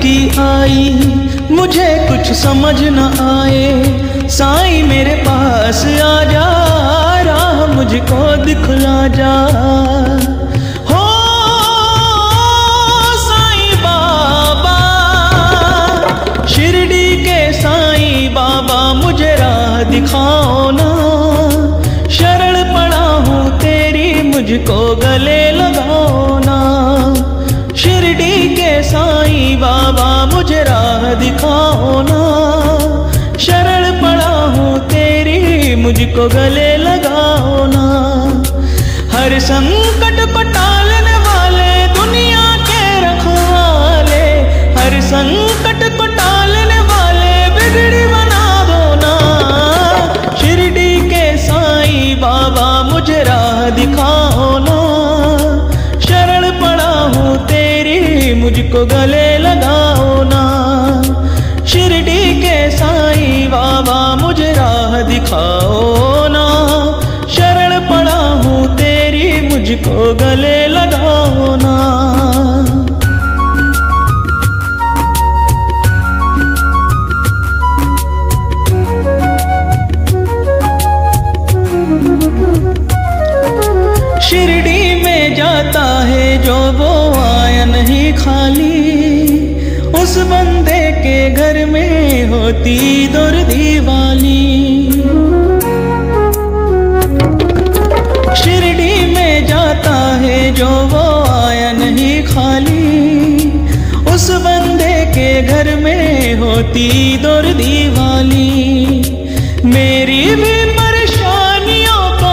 की आई, मुझे कुछ समझ न आए। साईं मेरे पास आ जा, राह मुझको दिखला जा। हो साईं बाबा, शिरडी के साईं बाबा, मुझे राह दिखाओ ना। शरण पड़ा हूँ तेरी, मुझको गले लगाओ ना। शिरडी के साईं बाबा, मुझे राह दिखाओ ना। शरण पड़ा हूँ तेरी, मुझको गले लगाओ ना। हर संकट को टालने वाले, दुनिया के रखवाले, हर संकट को टालने वाले, बिगड़ी बना दो ना। शिरडी के साईं बाबा, मुझे राह दिखाओ ना। शरण पड़ा हूँ तेरी, मुझको गले लगाओ ना। शिरडी के साईं बाबा, मुझे राह दिखाओ ना। शरण पड़ा हूँ तेरी, मुझको गले लगाओ ना। शिरडी में जाता है जो, वो आया नहीं खाली। उस बंदे के घर में होती दौर दीवाली। शिरडी में जाता है जो, वो आया नहीं खाली। उस बंदे के घर में होती दौर दीवाली। मेरी भी परेशानियों को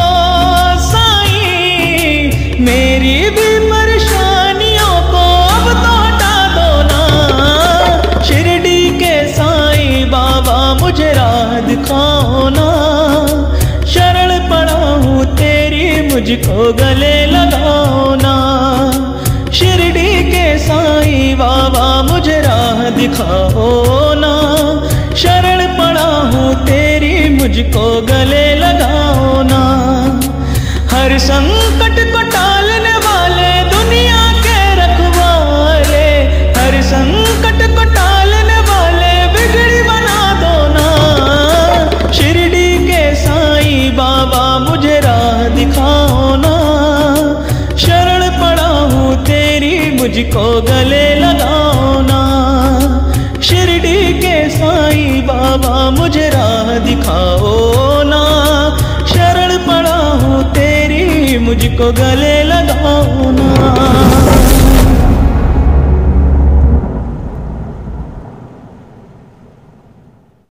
साईं, मेरी भी परेशानियों को अब तो हटा दो ना। शिरडी के साईं बाबा, मुझे राह दिखाओ ना। शरण पड़ा हूँ तेरी, मुझको गले लगाओ ना। शिरडी के साईं बाबा, मुझे राह दिखाओ ना। शरण पड़ा हूँ तेरी, मुझको गले लगाओ ना। हर संकट को टालने वाले, दुनिया के रखवाले, हर संकट को टालने वाले, बिगड़ी बना दो ना। शिरडी के साईं बाबा, मुझे राह दिखाओ ना। शरण पड़ा हूँ तेरी, मुझको गले लगाओ ना। शिरडी के साईं बाबा, मुझे राह दिखाओ ना। शरण पड़ा हूँ तेरी, मुझको गले लगाओ ना।